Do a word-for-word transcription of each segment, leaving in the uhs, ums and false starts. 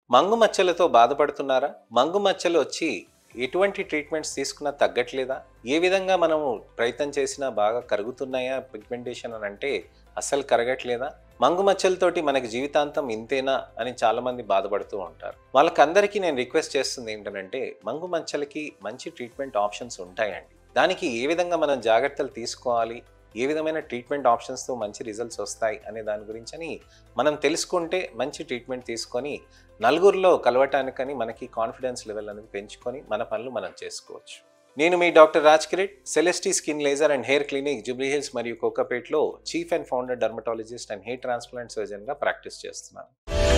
మంగు మచ్చలతో బాధపడుతున్నారా? మంగు మచ్చలు వచ్చి ఎటువంటి ట్రీట్మెంట్స్ తీసుకున్నా తగ్గట్లేదా? ఏ విధంగా మనము ప్రయత్నం చేసినా బాగా కరుగుతున్నాయా పిగ్మెంటేషన్ అని అంటే అస్సలు కరగట్లేదా? మంగు మచ్చలతోటి మనకి జీవితాంతం ఇంతేనా అని చాలామంది బాధపడుతూ ఉంటారు. వాళ్ళకందరికీ నేను రిక్వెస్ట్ చేస్తుంది ఏంటంటే మంగు మచ్చలకి మంచి ట్రీట్మెంట్ ఆప్షన్స్ ఉంటాయండి. దానికి ఏ విధంగా మనం జాగ్రత్తలు తీసుకోవాలి, ఏ విధమైన ట్రీట్మెంట్ ఆప్షన్స్తో మంచి రిజల్ట్స్ వస్తాయి అనే దాని గురించని మనం తెలుసుకుంటే మంచి ట్రీట్మెంట్ తీసుకొని నలుగురిలో కలవటానికని మనకి కాన్ఫిడెన్స్ లెవెల్ అనేది పెంచుకొని మన పనులు మనం చేసుకోవచ్చు. నేను మీ doctor Raj Kireet, Celestee skin laser and hair clinic Jubilee Hills మరియు కోకాపేట్లో chief and founder dermatologist and hair transplant సర్జన్గా ప్రాక్టీస్ చేస్తున్నాను.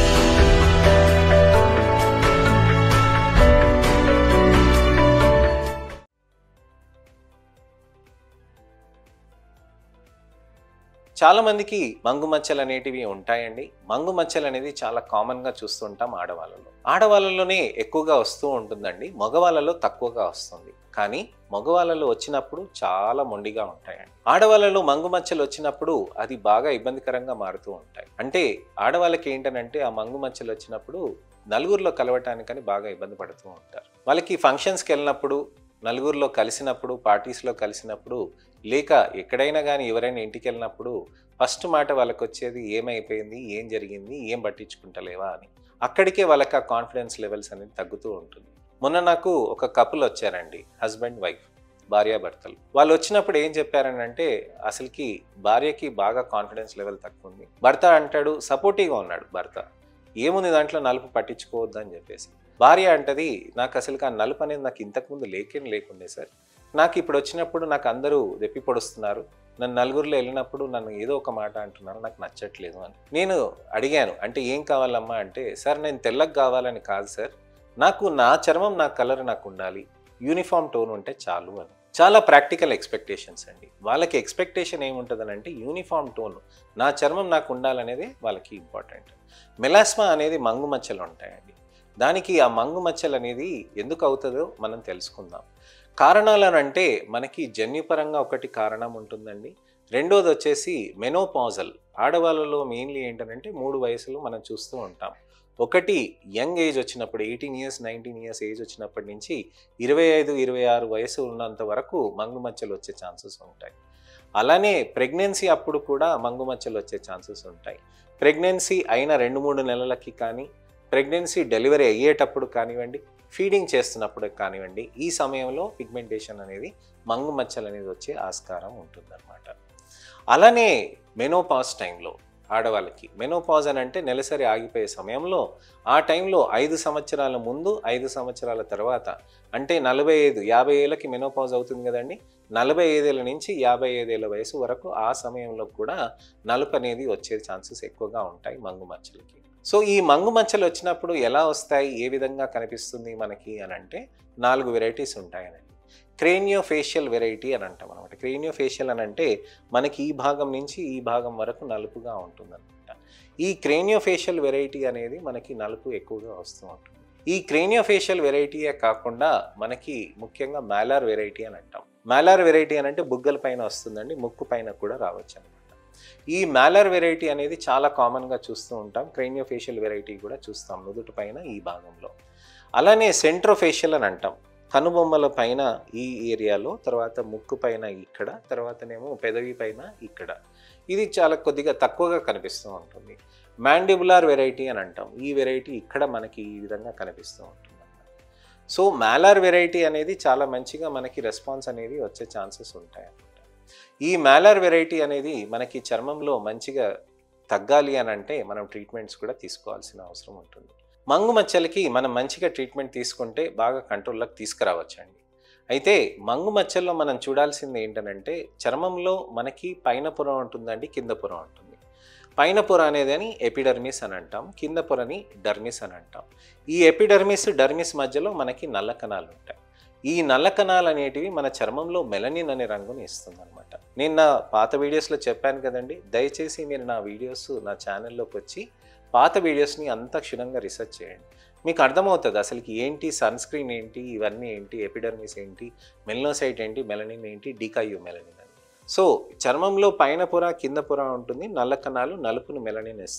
చాలా మందికి మంగు మచ్చలు అనేటివి ఉంటాయండి. మంగు మచ్చలు అనేది చాలా కామన్గా చూస్తుంటాం ఆడవాళ్ళలో. ఆడవాళ్ళలోనే ఎక్కువగా వస్తూ ఉంటుందండి, మగవాళ్ళలో తక్కువగా వస్తుంది. కానీ మగవాళ్ళలో వచ్చినప్పుడు చాలా మొండిగా ఉంటాయండి. ఆడవాళ్ళలో మంగు మచ్చలు వచ్చినప్పుడు అది బాగా ఇబ్బందికరంగా మారుతూ ఉంటాయి. అంటే ఆడవాళ్ళకి ఏంటనంటే ఆ మంగు మచ్చలు వచ్చినప్పుడు నలుగురిలో కలవటానికని బాగా ఇబ్బంది పడుతూ ఉంటారు. వాళ్ళకి ఫంక్షన్స్కి వెళ్ళినప్పుడు, నలుగురిలో కలిసినప్పుడు, పార్టీస్లో కలిసినప్పుడు, లేక ఎక్కడైనా కానీ ఎవరైనా ఇంటికి వెళ్ళినప్పుడు ఫస్ట్ మాట వాళ్ళకి వచ్చేది ఏమైపోయింది, ఏం జరిగింది, ఏం పట్టించుకుంటలేవా అని. అక్కడికే వాళ్ళకి ఆ కాన్ఫిడెన్స్ లెవెల్స్ అనేది తగ్గుతూ ఉంటుంది. మొన్న నాకు ఒక కపుల్ వచ్చారండి, హస్బెండ్ వైఫ్, భార్యాభర్తలు. వాళ్ళు వచ్చినప్పుడు ఏం చెప్పారని అంటే అసలుకి భార్యకి బాగా కాన్ఫిడెన్స్ లెవెల్ తక్కువ ఉంది. భర్త అంటాడు, సపోర్టివ్గా ఉన్నాడు భర్త, ఏముంది దాంట్లో నలుపు పట్టించుకోవద్దు అని చెప్పేసి. భార్య అంటది, నాకు అసలు ఆ నలుపు అనేది నాకు ఇంతకుముందు లేకే లేకుండే సార్, నాకు ఇప్పుడు వచ్చినప్పుడు నాకు అందరూ రెప్పి పొడుస్తున్నారు, నన్ను నలుగురిలో వెళ్ళినప్పుడు నన్ను ఏదో ఒక మాట అంటున్నారు, నాకు నచ్చట్లేదు అని. నేను అడిగాను, అంటే ఏం కావాలమ్మా అంటే, సార్ నేను తెల్లగా కావాలని కాదు సార్, నాకు నా చర్మం నా కలర్ నాకు ఉండాలి, యూనిఫామ్ టోన్ ఉంటే చాలు అని. చాలా ప్రాక్టికల్ ఎక్స్పెక్టేషన్స్ అండి. వాళ్ళకి ఎక్స్పెక్టేషన్ ఏముంటుందని అంటే యూనిఫామ్ టోన్, నా చర్మం నాకు ఉండాలనేది వాళ్ళకి ఇంపార్టెంట్. మెలాస్మా అనేది మంగు మచ్చలు ఉంటాయండి. దానికి ఆ మంగు మచ్చలు అనేది ఎందుకు అవుతుందో మనం తెలుసుకుందాం. కారణాలను అంటే మనకి జన్యుపరంగా ఒకటి కారణం ఉంటుందండి. రెండోది వచ్చేసి మెనోపాజల్. ఆడవాళ్ళలో మెయిన్లీ ఏంటంటే మూడు వయసులు మనం చూస్తూ ఉంటాం. ఒకటి యంగ్ ఏజ్ వచ్చినప్పుడు, eighteen years nineteen years age వచ్చినప్పటి నుంచి ఇరవై ఐదు ఇరవై ఆరు వయసు ఉన్నంత వరకు మంగు మచ్చలు వచ్చే ఛాన్సెస్ ఉంటాయి. అలానే ప్రెగ్నెన్సీ అప్పుడు కూడా మంగు మచ్చలు వచ్చే ఛాన్సెస్ ఉంటాయి. ప్రెగ్నెన్సీ అయిన రెండు మూడు నెలలకి కానీ, ప్రెగ్నెన్సీ డెలివరీ అయ్యేటప్పుడు కానివ్వండి, ఫీడింగ్ చేస్తున్నప్పుడు కానివ్వండి, ఈ సమయంలో పిగ్మెంటేషన్ అనేది మంగు మచ్చలు అనేది వచ్చే ఆస్కారం ఉంటుందన్నమాట. అలానే మెనోపాజ్ టైంలో ఆడవాళ్ళకి, మెనోపాజ్ అని అంటే నెలసరి ఆగిపోయే సమయంలో, ఆ టైంలో ఐదు సంవత్సరాల ముందు, ఐదు సంవత్సరాల తర్వాత, అంటే నలభై ఐదు యాభై ఏళ్ళకి మెనోపాజ్ అవుతుంది కదండి, నలభై ఐదేళ్ళ నుంచి యాభై ఐదేళ్ళ వయసు వరకు ఆ సమయంలో కూడా నలుపు అనేది వచ్చే ఛాన్సెస్ ఎక్కువగా ఉంటాయి మంగు మచ్చలకి. సో ఈ మంగు మచ్చలు వచ్చినప్పుడు ఎలా వస్తాయి, ఏ విధంగా కనిపిస్తుంది మనకి అని అంటే నాలుగు వెరైటీస్ ఉంటాయనండి. క్రేనియో ఫేషియల్ వెరైటీ అని అంటాం అనమాట. క్రేనియో ఫేషియల్ అని అంటే మనకి ఈ భాగం నుంచి ఈ భాగం వరకు నలుపుగా ఉంటుంది అనమాట. ఈ క్రేనియో ఫేషియల్ వెరైటీ అనేది మనకి నలుపు ఎక్కువగా వస్తూ ఉంటుంది. ఈ క్రేనియో ఫేషియల్ వెరైటీయే కాకుండా మనకి ముఖ్యంగా మాలార్ వెరైటీ అని అంటాం. మాలార్ వెరైటీ అని అంటే బుగ్గల పైన వస్తుందండి, ముక్కు పైన కూడా రావచ్చు అనమాట. ఈ మాలార్ వెరైటీ అనేది చాలా కామన్గా చూస్తూ ఉంటాం. క్రేనియో ఫేషియల్ వెరైటీ కూడా చూస్తాం నుదుటి పైన ఈ భాగంలో. అలానే సెంట్రోఫేషియల్ అని అంటాం, కనుబొమ్మల పైన ఈ ఏరియాలో, తర్వాత ముక్కు పైన ఇక్కడ, తర్వాతనేమో పెదవి పైన ఇక్కడ. ఇది చాలా కొద్దిగా తక్కువగా కనిపిస్తూ ఉంటుంది. మ్యాండిబులార్ వెరైటీ అని అంటాం, ఈ వెరైటీ ఇక్కడ మనకి ఈ విధంగా కనిపిస్తూ ఉంటుంది. సో మాలార్ వెరైటీ అనేది చాలా మంచిగా మనకి రెస్పాన్స్ అనేది వచ్చే ఛాన్సెస్ ఉంటాయి అన్నమాట. ఈ మాలార్ వెరైటీ అనేది మనకి చర్మంలో మంచిగా తగ్గాలి అని అంటే మనం ట్రీట్మెంట్స్ కూడా తీసుకోవాల్సిన అవసరం ఉంటుంది. మంగు మచ్చలకి మనం మంచిగా ట్రీట్మెంట్ తీసుకుంటే బాగా కంట్రోల్లోకి తీసుకురావచ్చండి. అయితే మంగు మచ్చల్లో మనం చూడాల్సింది ఏంటనంటే చర్మంలో మనకి పైన పొర ఉంటుందండి, కింద పొర ఉంటుంది. పైన పొర అనేది అని ఎపిడర్మిస్ అని అంటాం, కింద పొరని డర్మిస్ అని అంటాం. ఈ ఎపిడర్మిస్ డర్మిస్ మధ్యలో మనకి నల్ల కణాలు ఉంటాయి. ఈ నల్ల కణాలు అనేటివి మన చర్మంలో మెలనిన్ అనే రంగుని ఇస్తుంది అనమాట. నేను నా పాత వీడియోస్లో చెప్పాను కదండి, దయచేసి మీరు నా వీడియోస్ నా ఛానల్లోకి వచ్చి పాత వీడియోస్ని అంతా క్షుణ్ణంగా రీసెర్చ్ చేయండి. మీకు అర్థమవుతుంది అసలుకి ఏంటి సన్ స్క్రీన్ ఏంటి, ఇవన్నీ ఏంటి, ఎపిడర్మిస్ ఏంటి, మెలనోసైట్ ఏంటి, మెలనిన్ ఏంటి, డీకాయు మెలనిన్ అని. సో చర్మంలో పైన పొర కింద పొర ఉంటుంది, నల్ల కణాలు నలుపును మెలనిన్ ఇస్తుంది.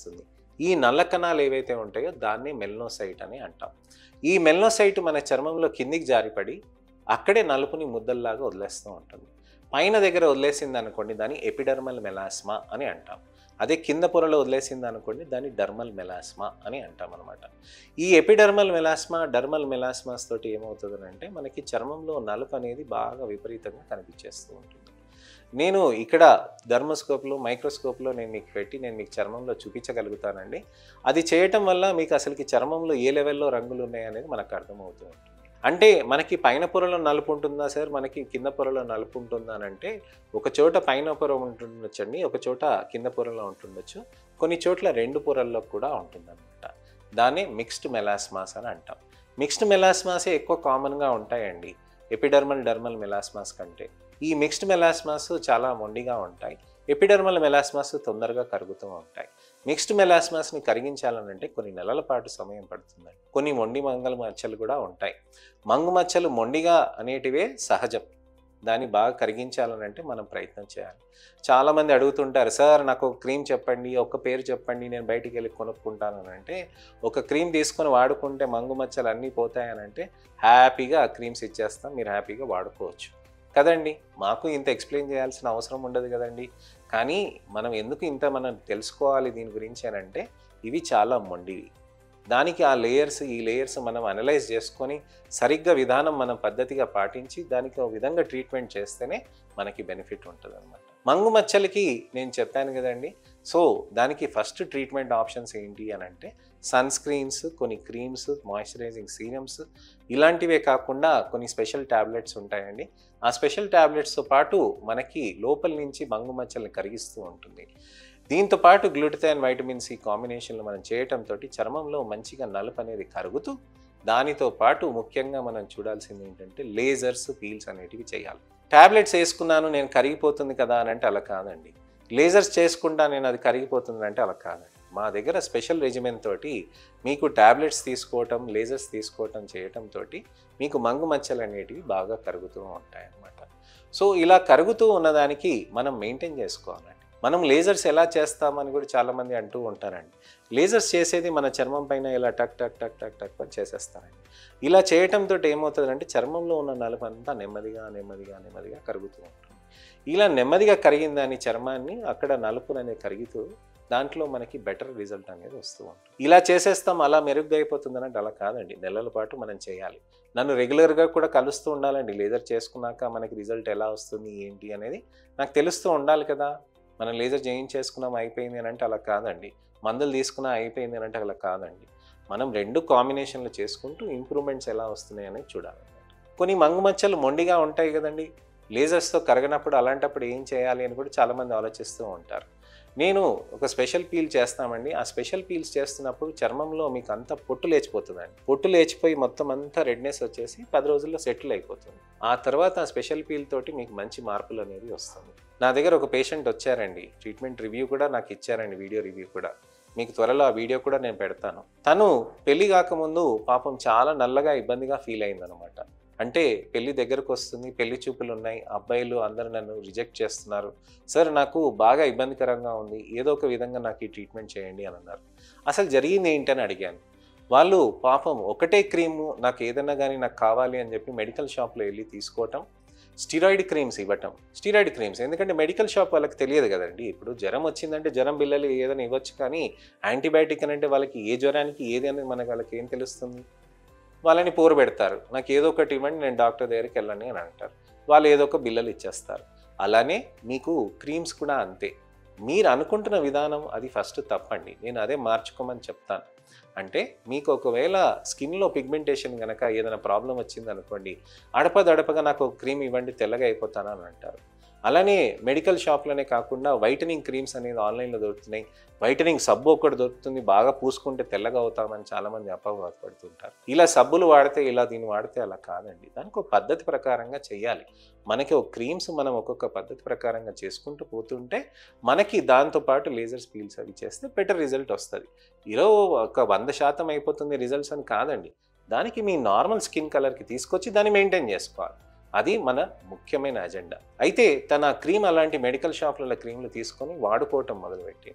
ఈ నల్ల కణాలు ఏవైతే ఉంటాయో దాన్ని మెలనోసైట్ అని అంటాం. ఈ మెలనోసైట్ మన చర్మంలో కిందికి జారిపడి అక్కడే నలుపుని ముద్దల్లాగా వదిలేస్తూ ఉంటుంది. పైన దగ్గర వదిలేసింది అనుకోండి దాన్ని ఎపిడర్మల్ మెలాస్మా అని అంటాం. అదే కింద పొరలో వదిలేసింది అనుకోండి దాన్ని డర్మల్ మెలాస్మా అని అంటాం అనమాట. ఈ ఎపిడర్మల్ మెలాస్మా డర్మల్ మెలాస్మాస్ తోటి ఏమవుతుంది అంటే మనకి చర్మంలో నలుపు అనేది బాగా విపరీతంగా కనిపించేస్తూ ఉంటుంది. నేను ఇక్కడ థర్మోస్కోప్లో మైక్రోస్కోప్లో నేను మీకు పెట్టి నేను మీకు చర్మంలో చూపించగలుగుతానండి. అది చేయటం వల్ల మీకు అసలుకి చర్మంలో ఏ లెవెల్లో రంగులు ఉన్నాయనేది మనకు అర్థమవుతూ ఉంటుంది. అంటే మనకి పైన పొరలో నలుపు ఉంటుందా సార్, మనకి కింద పొరలో నలుపు ఉంటుందా అని అంటే ఒక చోట పైన పొర ఉంటుండొచ్చండి, ఒక చోట కింద పొరలో ఉంటుండొచ్చు, కొన్ని చోట్ల రెండు పొరల్లో కూడా ఉంటుందన్నమాట. దాన్ని మిక్స్డ్ మెలాస్మాస్ అని అంటాం. మిక్స్డ్ మెలాస్మాసే ఎక్కువ కామన్గా ఉంటాయండి ఎపిడర్మల్ డర్మల్ మెలాస్మాస్ కంటే. ఈ మిక్స్డ్ మెలాస్మాస్ చాలా మొండిగా ఉంటాయి, ఎపిడర్మల్ మెలాస్మాస్ తొందరగా కరుగుతూ ఉంటాయి. మిక్స్డ్ మెలాస్మాస్ని కరిగించాలనంటే కొన్ని నెలల పాటు సమయం పడుతుందండి. కొన్ని మొండి మంగళ మచ్చలు కూడా ఉంటాయి. మంగు మచ్చలు మొండిగా అనేటివే సహజం, దాన్ని బాగా కరిగించాలనంటే మనం ప్రయత్నం చేయాలి. చాలామంది అడుగుతుంటారు, సార్ నాకు ఒక క్రీమ్ చెప్పండి, ఒక పేరు చెప్పండి, నేను బయటికి వెళ్ళి కొనుక్కుంటానని అంటే ఒక క్రీమ్ తీసుకొని వాడుకుంటే మంగు మచ్చలు అన్నీ పోతాయనంటే హ్యాపీగా ఆ క్రీమ్స్ ఇచ్చేస్తాం, మీరు హ్యాపీగా వాడుకోవచ్చు కదండి. మాకు ఇంత ఎక్స్ప్లెయిన్ చేయాల్సిన అవసరం ఉండదు కదండి. కానీ మనం ఎందుకు ఇంత మనం తెలుసుకోవాలి దీని గురించి అని అంటే ఇవి చాలా మొండివి. దానికి ఆ లేయర్స్ ఈ లేయర్స్ మనం అనలైజ్ చేసుకొని సరిగ్గా విధానం మనం పద్ధతిగా పాటించి దానికి ఒక విధంగా ట్రీట్మెంట్ చేస్తేనే మనకి బెనిఫిట్ ఉంటుంది అనమాట. మంగు మచ్చలకి నేను చెప్పాను కదండి. సో దానికి ఫస్ట్ ట్రీట్మెంట్ ఆప్షన్స్ ఏంటి అని అంటే సన్ స్క్రీన్స్, కొన్ని క్రీమ్స్, మాయిశ్చరైజింగ్ సీరమ్స్, ఇలాంటివే కాకుండా కొన్ని స్పెషల్ ట్యాబ్లెట్స్ ఉంటాయండి. ఆ స్పెషల్ ట్యాబ్లెట్స్తో పాటు మనకి లోపల నుంచి మంగు మచ్చల్ని కరిగిస్తూ ఉంటుంది. దీంతో పాటు గ్లూటథైన్ వైటమిన్ సి కాంబినేషన్లు మనం చేయటంతో చర్మంలో మంచిగా నలుపు అనేది కరుగుతూ, దానితో పాటు ముఖ్యంగా మనం చూడాల్సింది ఏంటంటే లేజర్స్, పీల్స్ అనేటివి చేయాలి. ట్యాబ్లెట్స్ వేసుకున్నాను నేను కరిగిపోతుంది కదా అని అంటే అలా కాదండి. లేజర్స్ చేసుకుంటా నేను అది కరిగిపోతుంది అంటే అలా కాదండి. మా దగ్గర స్పెషల్ రెజిమెన్ తోటి మీకు ట్యాబ్లెట్స్ తీసుకోవటం, లేజర్స్ తీసుకోవటం చేయటంతో మీకు మంగు మచ్చలు అనేటివి బాగా కరుగుతూ ఉంటాయి అన్నమాట. సో ఇలా కరుగుతూ ఉన్నదానికి మనం మెయింటైన్ చేసుకోవాలండి. మనం లేజర్స్ ఎలా చేస్తామని కూడా చాలామంది అంటూ ఉంటారండి. లేజర్స్ చేసేది మన చర్మం పైన ఇలా టక్ టక్ టక్ టక్ టక్ అని చేసేస్తారండి. ఇలా చేయటంతో ఏమవుతుందంటే చర్మంలో ఉన్న నలుపు అంతా నెమ్మదిగా నెమ్మదిగా నెమ్మదిగా కరుగుతూ ఉంటుంది. ఇలా నెమ్మదిగా కరిగిన దాని చర్మాన్ని అక్కడ నలుపు అనేది కరుగుతూ దాంట్లో మనకి బెటర్ రిజల్ట్ అనేది వస్తూ ఉంటుంది. ఇలా చేసేస్తాం అలా మెరుగ్గా అయిపోతుంది అంటే అలా కాదండి, నెలల పాటు మనం చేయాలి. నన్ను రెగ్యులర్గా కూడా కలుస్తూ ఉండాలండి. లేజర్ చేసుకున్నాక మనకి రిజల్ట్ ఎలా వస్తుంది ఏంటి అనేది నాకు తెలుస్తూ ఉండాలి కదా. మనం లేజర్ చేయించేసుకున్నాం అయిపోయింది అని అంటే అలా కాదండి, మందులు తీసుకున్నా అయిపోయింది అని అంటే అలా కాదండి. మనం రెండు కాంబినేషన్లు చేసుకుంటూ ఇంప్రూవ్మెంట్స్ ఎలా వస్తున్నాయి అనేది చూడాలి. కొన్ని మంగు మచ్చలు మొండిగా ఉంటాయి కదండి, లేజర్స్తో కరగనప్పుడు అలాంటప్పుడు ఏం చేయాలి అని కూడా చాలామంది ఆలోచిస్తూ ఉంటారు. నేను ఒక స్పెషల్ పీల్ చేస్తామండి. ఆ స్పెషల్ పీల్స్ చేస్తున్నప్పుడు చర్మంలో మీకు అంతా పొట్టు లేచిపోతుందండి. పొట్టు లేచిపోయి మొత్తం అంతా రెడ్నెస్ వచ్చేసి పది రోజుల్లో సెటిల్ అయిపోతుంది. ఆ తర్వాత ఆ స్పెషల్ పీల్ తోటి మీకు మంచి మార్పులు అనేది వస్తుంది. నా దగ్గర ఒక పేషెంట్ వచ్చారండి, ట్రీట్మెంట్ రివ్యూ కూడా నాకు ఇచ్చారండి, వీడియో రివ్యూ కూడా. మీకు త్వరలో ఆ వీడియో కూడా నేను పెడతాను. తను పెళ్లి కాకముందు పాపం చాలా నల్లగా ఇబ్బందిగా ఫీల్ అయిందనమాట. అంటే పెళ్లి దగ్గరకు వస్తుంది, పెళ్లి చూపులు ఉన్నాయి, అబ్బాయిలు అందరూ నన్ను రిజెక్ట్ చేస్తున్నారు, సార్ నాకు బాగా ఇబ్బందికరంగా ఉంది, ఏదో ఒక విధంగా నాకు ఈ ట్రీట్మెంట్ చేయండి అని అన్నారు. అసలు జరిగింది ఏంటని అడిగాను. వాళ్ళు పాపం ఒకటే క్రీము నాకు ఏదైనా కానీ నాకు కావాలి అని చెప్పి మెడికల్ షాప్లో వెళ్ళి తీసుకోవటం, స్టీరాయిడ్ క్రీమ్స్ ఇవ్వటం. స్టీరాయిడ్ క్రీమ్స్ ఎందుకంటే మెడికల్ షాప్ వాళ్ళకి తెలియదు కదండి. ఇప్పుడు జ్వరం వచ్చిందంటే జ్వరం బిల్లలు ఏదైనా ఇవ్వచ్చు, కానీ యాంటీబయాటిక్ అని అంటే వాళ్ళకి ఏ జ్వరానికి ఏది అనేది మనకు వాళ్ళకి ఏం తెలుస్తుంది. వాళ్ళని పోరు పెడతారు, నాకు ఏదో ఒకటి ఇవ్వండి నేను డాక్టర్ దగ్గరికి వెళ్ళండి అని అంటారు. వాళ్ళు ఏదో ఒక బిల్లలు ఇచ్చేస్తారు. అలానే మీకు క్రీమ్స్ కూడా అంతే. మీరు అనుకుంటున్న విధానం అది ఫస్ట్ తప్పండి, నేను అదే మార్చుకోమని చెప్తాను. అంటే మీకు ఒకవేళ స్కిన్లో పిగ్మెంటేషన్ కనుక ఏదైనా ప్రాబ్లం వచ్చింది అనుకోండి, అడపదడపగా నాకు ఒక క్రీమ్ ఇవ్వండి తెల్లగా అయిపోతాను అని అంటారు. అలానే మెడికల్ షాప్లోనే కాకుండా వైటనింగ్ క్రీమ్స్ అనేది ఆన్లైన్లో దొరుకుతున్నాయి. వైటనింగ్ సబ్బు ఒకటి దొరుకుతుంది, బాగా పూసుకుంటే తెల్లగా అవుతామని చాలామంది అపోహపడుతుంటారు. ఇలా సబ్బులు వాడితే ఇలా దీన్ని వాడితే అలా కాదండి. దానికి ఒక పద్ధతి ప్రకారంగా చేయాలి. మనకి ఒక క్రీమ్స్ మనం ఒక్కొక్క పద్ధతి ప్రకారంగా చేసుకుంటూ పోతుంటే మనకి దాంతోపాటు లేజర్స్ పీల్స్ అవి చేస్తే బెటర్ రిజల్ట్ వస్తుంది. ఈరోజు ఒక వంద శాతం అయిపోతుంది రిజల్ట్స్ అని కాదండి, దానికి మీ నార్మల్ స్కిన్ కలర్కి తీసుకొచ్చి దాన్ని మెయింటైన్ చేసుకోవాలి. అది మన ముఖ్యమైన అజెండా. అయితే తన క్రీమ్ అలాంటి మెడికల్ షాప్లలో క్రీమ్లు తీసుకొని వాడుకోవటం మొదలుపెట్టి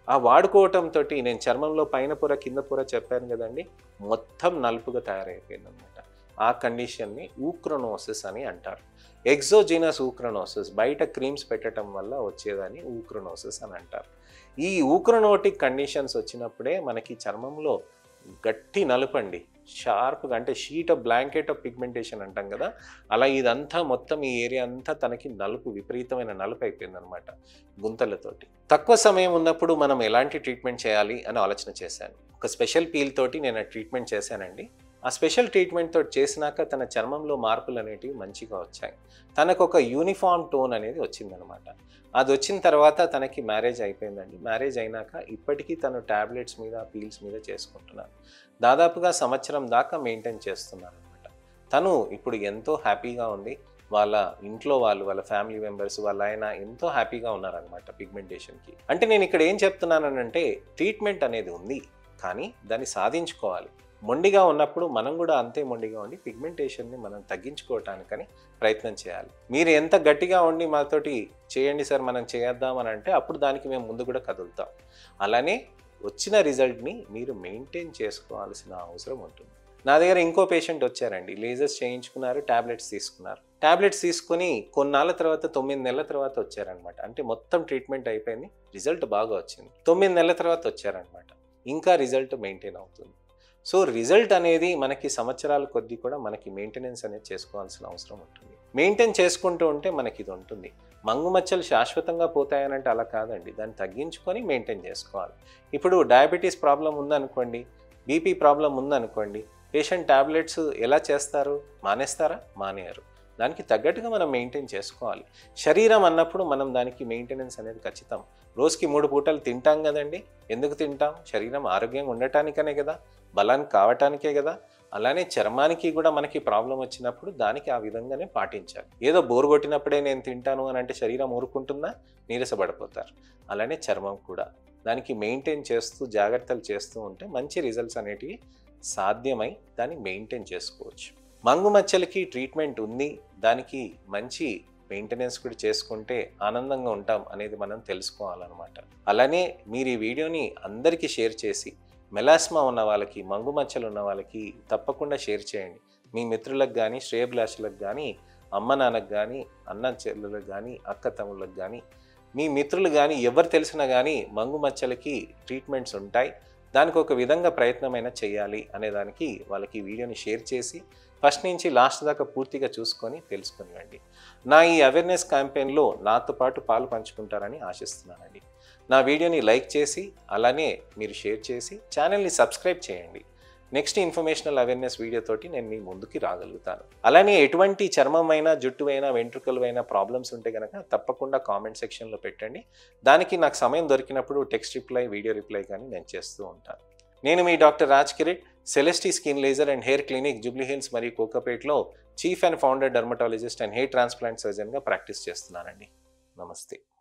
ఆ వాడుకోవటంతో నేను చర్మంలో పైన పొర కింద పొర చెప్పాను కదండి, మొత్తం నలుపుగా తయారైపోయిందనమాట. ఆ కండిషన్ని ఊక్రోనోసిస్ అని అంటారు. ఎగ్జోజినస్ ఊక్రోనోసిస్, బయట క్రీమ్స్ పెట్టడం వల్ల వచ్చేదాన్ని ఊక్రోనోసిస్ అని అంటారు. ఈ ఊక్రోనోటిక్ కండిషన్స్ వచ్చినప్పుడే మనకి చర్మంలో గట్టి నలుపండి, షార్ప్గా, అంటే sheet of blanket of pigmentation అంటాం కదా, అలా ఇదంతా మొత్తం ఈ ఏరియా అంతా తనకి నలుపు, విపరీతమైన నలుపు అయిపోయిందనమాట గుంతలతోటి. తక్కువ సమయం ఉన్నప్పుడు మనం ఎలాంటి ట్రీట్మెంట్ చేయాలి అని ఆలోచన చేశాను. ఒక స్పెషల్ పీల్ తోటి నేను ట్రీట్మెంట్ చేశానండి. ఆ స్పెషల్ ట్రీట్మెంట్ తోటి చేసినాక తన చర్మంలో మార్పులు అనేటివి మంచిగా వచ్చాయి. తనకు ఒక యూనిఫామ్ టోన్ అనేది వచ్చిందనమాట. అది వచ్చిన తర్వాత తనకి మ్యారేజ్ అయిపోయిందండి. మ్యారేజ్ అయినాక ఇప్పటికీ తను ట్యాబ్లెట్స్ మీద, పీల్స్ మీద చేసుకుంటున్నాను. దాదాపుగా సంవత్సరం దాకా మెయింటైన్ చేస్తున్నాను అనమాట. తను ఇప్పుడు ఎంతో హ్యాపీగా ఉంది. వాళ్ళ ఇంట్లో వాళ్ళు, వాళ్ళ ఫ్యామిలీ మెంబర్స్, వాళ్ళ ఆయన ఎంతో హ్యాపీగా ఉన్నారనమాట పిగ్మెంటేషన్కి. అంటే నేను ఇక్కడ ఏం చెప్తున్నానంటే, ట్రీట్మెంట్ అనేది ఉంది, కానీ దాన్ని సాధించుకోవాలి. మొండిగా ఉన్నప్పుడు మనం కూడా అంతే మొండిగా ఉండి పిగ్మెంటేషన్ని మనం తగ్గించుకోవటానికని ప్రయత్నం చేయాలి. మీరు ఎంత గట్టిగా ఉండి మాతోటి చేయండి సార్, మనం చేద్దామని అంటే అప్పుడు దానికి మేము ముందు కూడా కదులుతాం. అలానే వచ్చిన రిజల్ట్ని మీరు మెయింటైన్ చేసుకోవాల్సిన అవసరం ఉంటుంది. నా దగ్గర ఇంకో పేషెంట్ వచ్చారండి, లేజర్స్ చేయించుకున్నారు, ట్యాబ్లెట్స్ తీసుకున్నారు. ట్యాబ్లెట్స్ తీసుకొని కొన్నాళ్ళ తర్వాత, తొమ్మిది నెలల తర్వాత వచ్చారనమాట. అంటే మొత్తం ట్రీట్మెంట్ అయిపోయింది, రిజల్ట్ బాగా వచ్చింది. తొమ్మిది నెలల తర్వాత వచ్చారనమాట. ఇంకా రిజల్ట్ మెయింటైన్ అవుతుంది. సో రిజల్ట్ అనేది మనకి సంవత్సరాల కొద్దీ కూడా మనకి మెయింటెనెన్స్ అనేది చేసుకోవాల్సిన అవసరం ఉంటుంది. మెయింటైన్ చేసుకుంటూ ఉంటే మనకి ఇది ఉంటుంది. మంగు మచ్చలు శాశ్వతంగా పోతాయనంటే అలా కాదండి, దాన్ని తగ్గించుకొని మెయింటైన్ చేసుకోవాలి. ఇప్పుడు డయాబెటీస్ ప్రాబ్లం ఉందనుకోండి, బీపీ ప్రాబ్లం ఉందనుకోండి, పేషెంట్ ట్యాబ్లెట్స్ ఎలా చేస్తారు? మానేస్తారా? మానేయరు. దానికి తగ్గట్టుగా మనం మెయింటైన్ చేసుకోవాలి. శరీరం అన్నప్పుడు మనం దానికి మెయింటెనెన్స్ అనేది ఖచ్చితం. రోజుకి మూడు పూటలు తింటాం కదండి. ఎందుకు తింటాం? శరీరం ఆరోగ్యంగా ఉండటానికనే కదా, బలానికి కావటానికే కదా. అలానే చర్మానికి కూడా మనకి ప్రాబ్లం వచ్చినప్పుడు దానికి ఆ విధంగానే పాటించాలి. ఏదో బోరు కొట్టినప్పుడే నేను తింటాను అని అంటే శరీరం ఊరుకుంటుందా? నీరసపడిపోతారు. అలానే చర్మం కూడా దానికి మెయింటైన్ చేస్తూ, జాగ్రత్తలు చేస్తూ ఉంటే మంచి రిజల్ట్స్ అనేటివి సాధ్యమై దాన్ని మెయింటైన్ చేసుకోవచ్చు. మంగు మచ్చలకి ట్రీట్మెంట్ ఉంది, దానికి మంచి మెయింటెనెన్స్ కూడా చేసుకుంటే ఆనందంగా ఉంటాం అనేది మనం తెలుసుకోవాలన్నమాట. అలానే మీరు ఈ వీడియోని అందరికీ షేర్ చేసి, మెలాస్మా ఉన్న వాళ్ళకి, మంగు మచ్చలు ఉన్న వాళ్ళకి తప్పకుండా షేర్ చేయండి. మీ మిత్రులకు కానీ, శ్రేయభిలాషులకు కానీ, అమ్మ నాన్నకు కానీ, అన్న చెల్లెలకు కానీ, అక్క తమ్ముళ్ళకు కానీ, మీ మిత్రులు కానీ, ఎవరు తెలిసినా కానీ మంగు మచ్చలకి ట్రీట్మెంట్స్ ఉంటాయి. దానికి ఒక విధంగా ప్రయత్నమైనా చేయాలి అనేదానికి వాళ్ళకి వీడియోని షేర్ చేసి ఫస్ట్ నుంచి లాస్ట్ దాకా పూర్తిగా చూసుకొని తెలుసుకునివ్వండి. నా ఈ అవేర్నెస్ క్యాంపెయిన్లో నాతో పాటు పాలు పంచుకుంటారని ఆశిస్తున్నానండి. నా వీడియోని లైక్ చేసి, అలానే మీరు షేర్ చేసి, ఛానల్ని సబ్స్క్రైబ్ చేయండి. నెక్స్ట్ ఇన్ఫర్మేషనల్ అవేర్నెస్ వీడియోతోటి నేను మీ ముందుకి రాగలుగుతాను. అలానే ఎటువంటి చర్మమైనా, జుట్టువైనా, వెంట్రుకలైనా ప్రాబ్లమ్స్ ఉంటే కనుక తప్పకుండా కామెంట్ సెక్షన్లో పెట్టండి. దానికి నాకు సమయం దొరికినప్పుడు టెక్స్ట్ రిప్లై, వీడియో రిప్లై కానీ నేను చేస్తూ ఉంటాను. నేను మీ doctor Raj Kireet, Celestee skin laser and hair clinic, Jubilee Hills మరియు కోకాపేట్లో chief and founder dermatologist and hair transplant సర్జన్గా ప్రాక్టీస్ చేస్తున్నానండి. నమస్తే.